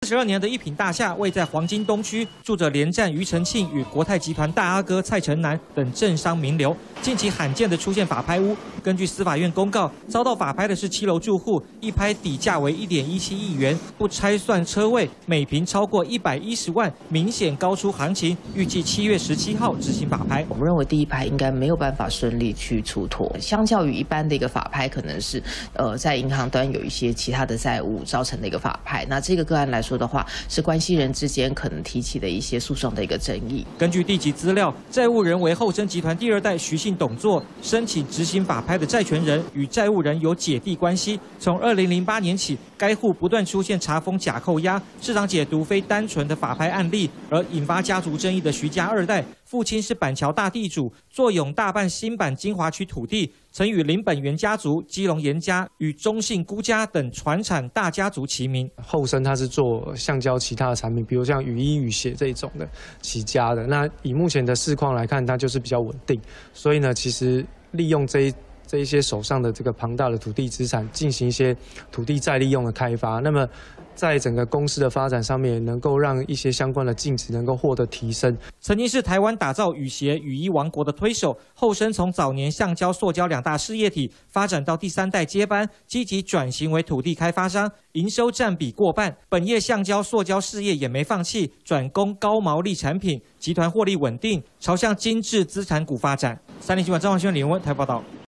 42年的一品大厦位在黄金东区，住着连战、庾澄庆与国泰集团大阿哥蔡成南等政商名流。近期罕见的出现法拍屋，根据司法院公告，遭到法拍的是7楼住户，一拍底价为1.17亿元，不拆算车位，每坪超过110万，明显高出行情。预计7月17号执行法拍。 我们认为第一拍应该没有办法顺利去出脱，相较于一般的一个法拍，可能是在银行端有一些其他的债务造成的一个法拍。那这个个案来说的话，是关系人之间可能提起的一些诉讼的一个争议。 根据地籍资料，债务人为厚生集团第2代徐姓董座，申请执行法拍的债权人与债务人有姐弟关系。从2008年起，该户不断出现查封假扣押，市场解读非单纯的法拍案例，而引发家族争议的徐家2代，父亲是板桥大地主，坐拥大半新板金华区土地，曾与林本源家族、基隆严家与中信辜家等传产大家族齐名。 后生他是做橡胶其他的产品，比如像雨衣、雨鞋这一种的起家的。那以目前的市况来看，它就是比较稳定。所以呢，其实利用这一些手上的这个庞大的土地资产，进行一些土地再利用的开发，那么在整个公司的发展上面，能够让一些相关的净值能够获得提升。 曾经是台湾打造雨鞋、雨衣王国的推手，后生从早年橡胶、塑胶2大事业体，发展到第3代接班，积极转型为土地开发商，营收占比过半。本业橡胶、塑胶事业也没放弃，转攻高毛利产品，集团获利稳定，朝向精致资产股发展。3立新闻张煌轩、李文文台报道。